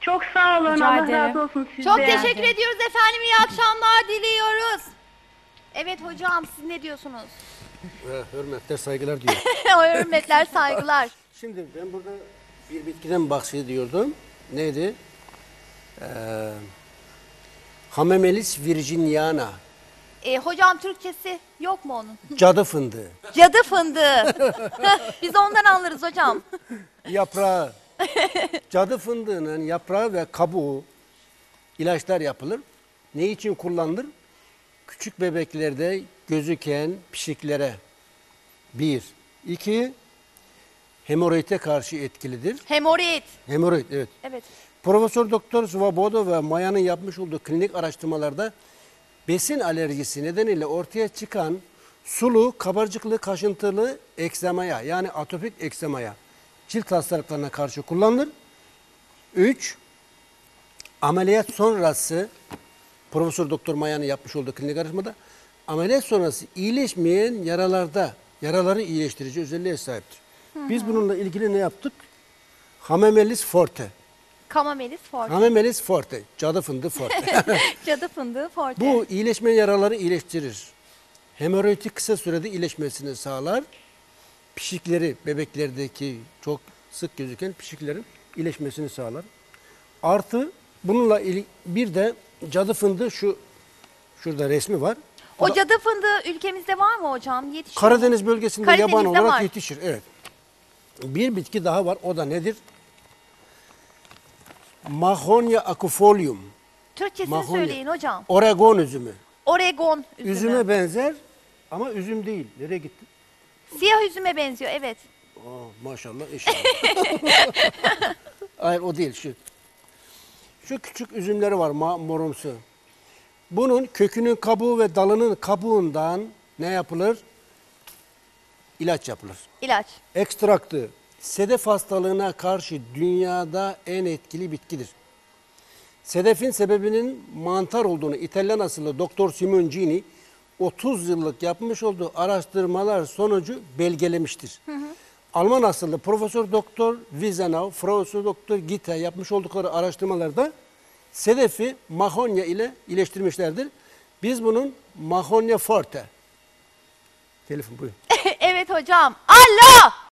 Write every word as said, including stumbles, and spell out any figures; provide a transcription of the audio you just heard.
Çok sağ olun. Rica Allah ederim. razı olsun sizden. Çok teşekkür ediyoruz efendim. İyi akşamlar diliyoruz. Evet hocam, siz ne diyorsunuz? Hürmetler, saygılar diyor. Hürmetler, saygılar. Şimdi ben burada bir bitkiden bahsediyordum. Neydi? Ee, Hamamelis virginiana. E, hocam Türkçesi yok mu onun? Cadı fındığı. Cadı fındığı. Biz ondan anlarız hocam. Yaprağı. Cadı fındığının yaprağı ve kabuğu ilaçlar yapılır. Ne için kullanılır? Küçük bebeklerde gözüken pişiklere. Bir. İki. Hemoroide karşı etkilidir. Hemoroid. Hemoroid, evet. Evet. Profesör Doktor Svoboda ve Maya'nın yapmış olduğu klinik araştırmalarda besin alerjisi nedeniyle ortaya çıkan sulu, kabarcıklı, kaşıntılı eksemaya yani atopik eksemaya, cilt hastalıklarına karşı kullanılır. Üç, ameliyat sonrası Profesör Doktor Maya'nın yapmış olduğu klinik araştırmada ameliyat sonrası iyileşmeyen yaralarda yaraları iyileştirici özelliğe sahiptir. Hı hı. Biz bununla ilgili ne yaptık? Hamamelis forte. Kamamelis forte. Hamamelis forte. Cadı fındığı forte. Cadı fındığı forte. Bu iyileşmeyen yaraları iyileştirir. Hemoroidi kısa sürede iyileşmesini sağlar. Pişikleri, bebeklerdeki çok sık gözüken pişiklerin iyileşmesini sağlar. Artı bununla ilgili bir de cadı fındığı şu şurada resmi var. Bu O da cadı fındığı ülkemizde var mı hocam? Yetişiyor mu? Karadeniz bölgesinde Karadeniz'de yaban olarak var. yetişir. Evet. Bir bitki daha var. O da nedir? Mahonia acufolium. Türkçesini Mahonya. söyleyin hocam. Oregon üzümü. Oregon üzümü. Üzüme benzer ama üzüm değil. Nereye gitti? Siyah üzüme benziyor, evet. Aa, maşallah inşallah. Hayır o değil şu. Şu küçük üzümleri var ma morumsu. Bunun kökünün kabuğu ve dalının kabuğundan ne yapılır? İlaç yapılır. İlaç. Ekstraktı sedef hastalığına karşı dünyada en etkili bitkidir. Sedefin sebebinin mantar olduğunu İtalyan asıllı Doktor Simoncini otuz yıllık yapmış olduğu araştırmalar sonucu belgelemiştir. Hı hı. Alman asıllı Profesör Doktor Wiesenau, Profesör Doktor Gitte yapmış oldukları araştırmalarda sedefi Mahonia ile iyileştirmişlerdir. Biz bunun Mahonia forte. Telefon buyurun. Evet hocam. Alo!